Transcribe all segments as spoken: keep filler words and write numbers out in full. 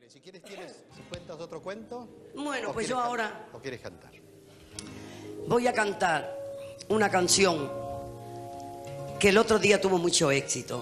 Vale, si quieres, tienes, si cuentas otro cuento. Bueno, pues yo ahora... ¿O quieres cantar? Voy a cantar una canción que el otro día tuvo mucho éxito,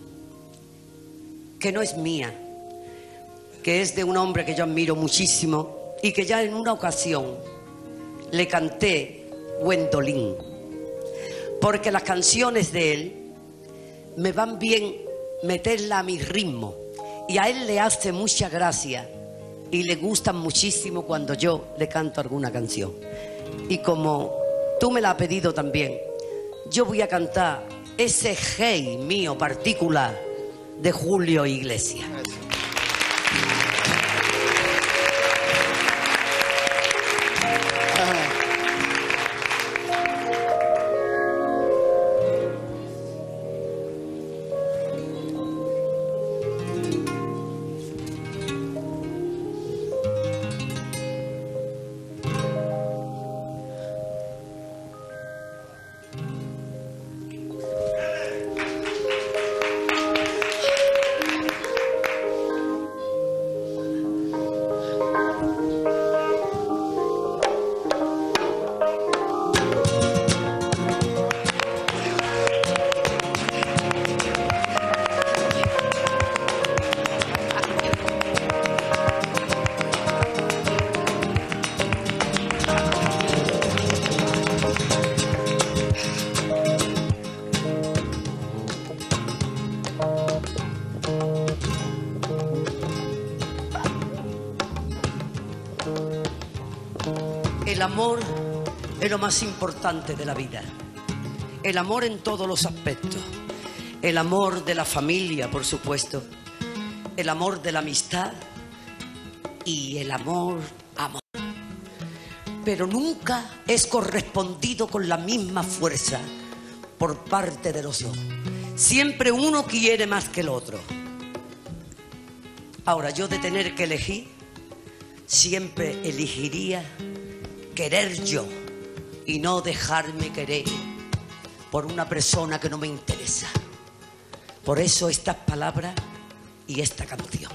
que no es mía, que es de un hombre que yo admiro muchísimo y que ya en una ocasión le canté Gwendolyn, porque las canciones de él me van bien meterla a mi ritmo y a él le hace mucha gracia y le gustan muchísimo cuando yo le canto alguna canción. Y como tú me la has pedido también, yo voy a cantar ese hey mío particular de Julio Iglesias. El amor es lo más importante de la vida. El amor en todos los aspectos. El amor de la familia, por supuesto. El amor de la amistad. Y el amor, amor. Pero nunca es correspondido con la misma fuerza por parte de los dos. Siempre uno quiere más que el otro. Ahora, yo de tener que elegir, siempre elegiría querer yo y no dejarme querer por una persona que no me interesa. Por eso estas palabras y esta canción.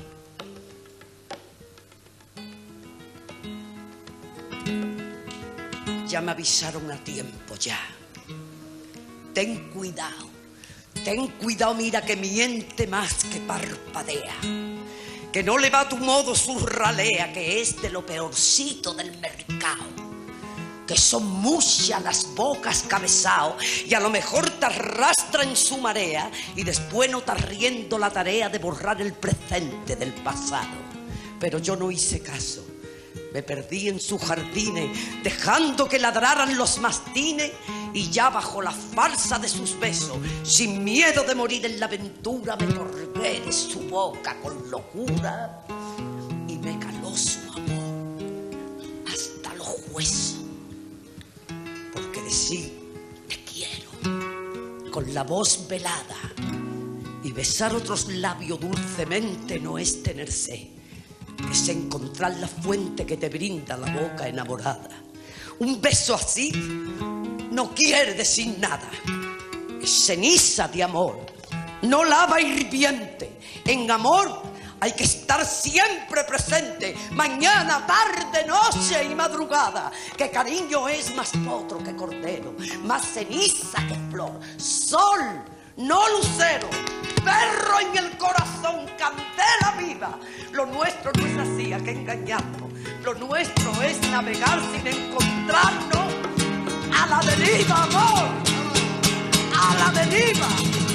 Ya me avisaron a tiempo ya. Ten cuidado, ten cuidado, mira que miente más que parpadea. Que no le va a tu modo su ralea, que es de lo peorcito del mercado. Que son muchas las bocas cabezao y a lo mejor te arrastra en su marea y después no estás riendo la tarea de borrar el presente del pasado. Pero yo no hice caso, me perdí en sus jardines dejando que ladraran los mastines y ya bajo la farsa de sus besos, sin miedo de morir en la aventura, me colgué de su boca con locura y me caló su amor hasta los huesos. Porque decir te quiero con la voz velada y besar otros labios dulcemente no es tener sed, es encontrar la fuente que te brinda la boca enamorada. Un beso así no quiere decir nada, es ceniza de amor, no lava hirviente. En amor hay que estar siempre presente, mañana, tarde, noche y madrugada. Que cariño es más potro que cordero, más ceniza que flor, sol, no lucero, perro en el corazón, candela viva. Lo nuestro no es así, hay que engañarnos. Lo nuestro es navegar sin encontrarnos. A la deriva, amor, a la deriva.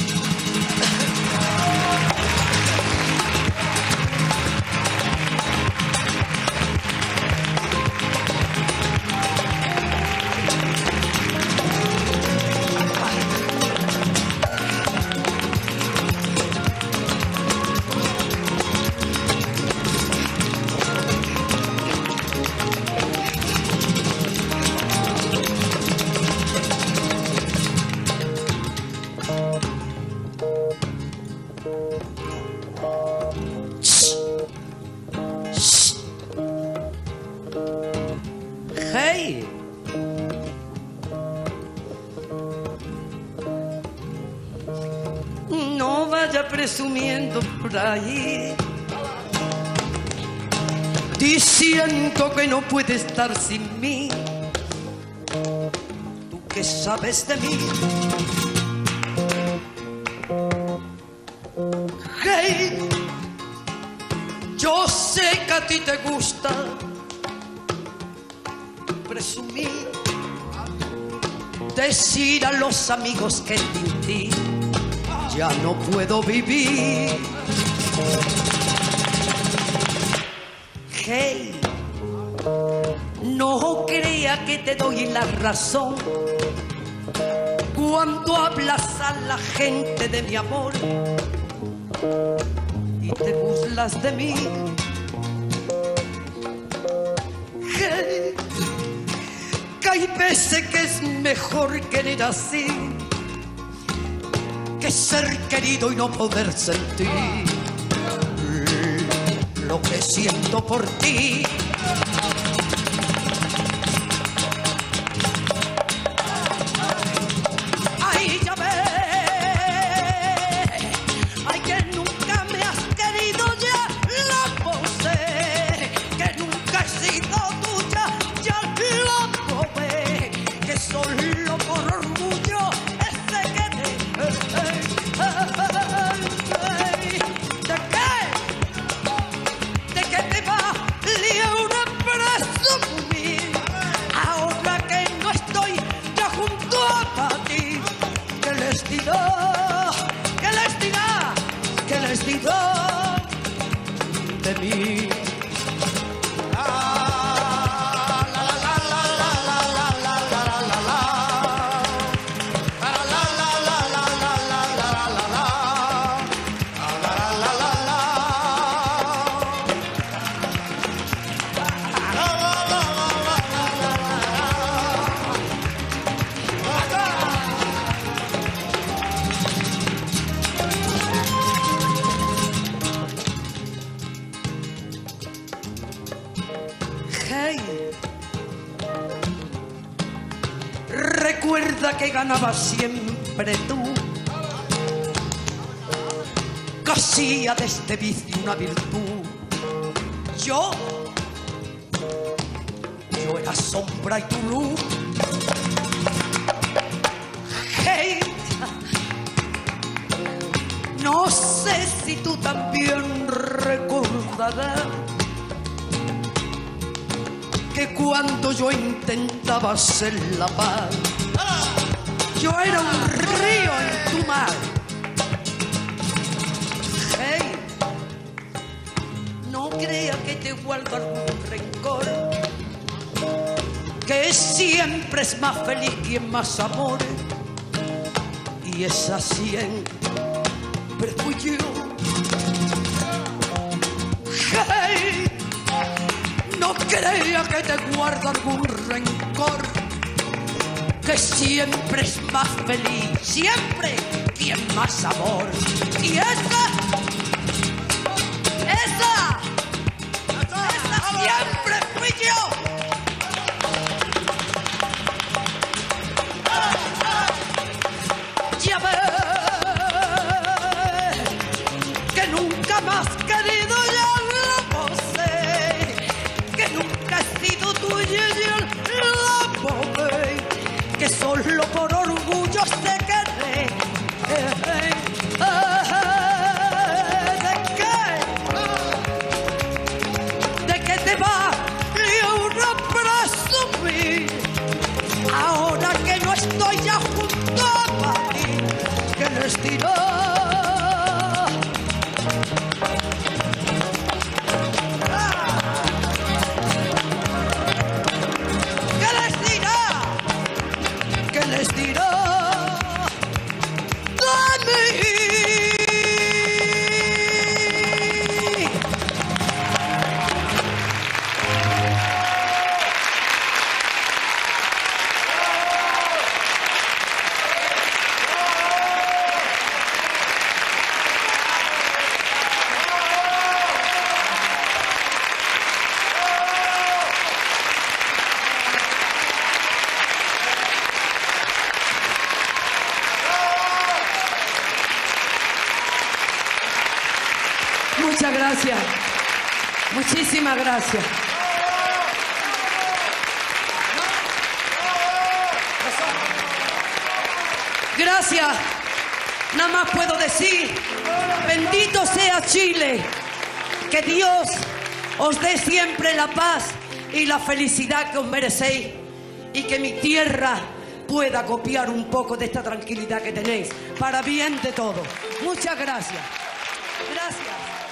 Hey, no vaya presumiendo por ahí diciendo que no puede estar sin mí. ¿Tú qué sabes de mí? Hey, yo sé que a ti te gusta presumir, decir a los amigos que sin ti ya no puedo vivir. Hey, no crea que te doy la razón cuando hablas a la gente de mi amor y te burlas de mí. Hey, que hay veces que es mejor querer así que ser querido y no poder sentir lo que siento por ti. Ay, ya ves, ay, que nunca me has querido, ya lo sé, que nunca he sido tuya, ya lo probé, que solo por orgullo ese que te... ¿De qué? ¿De qué te valía una presumir? Ahora que no estoy ya junto a ti, ¿qué les dirá? ¿Qué les dirá? ¿Qué les dirá de mí? Hey, recuerda que ganabas siempre tú, que hacía de este vicio una virtud. Yo, yo era sombra y tu luz. Hey, no sé si tú también recordarás que cuando yo intentaba hacer la paz, yo era un río en tu mar. Hey, no crea que te guardo algún rencor, que siempre es más feliz quien más amor, y esa siempre fui yo. Hey, no crea que te guardo algún rencor, que siempre es más feliz, siempre quien más amor. Y esa, esa, esa siempre fui yo. Ya ves que nunca más querido ya lo posé, que nunca he sido tuyo y yo lo probé, que solo por orgullo se quedé. Hey, hey, hey. Muchísimas gracias. Gracias. Nada más puedo decir, bendito sea Chile. Que Dios os dé siempre la paz y la felicidad que os merecéis. Y que mi tierra pueda copiar un poco de esta tranquilidad que tenéis. Para bien de todos. Muchas gracias. Gracias.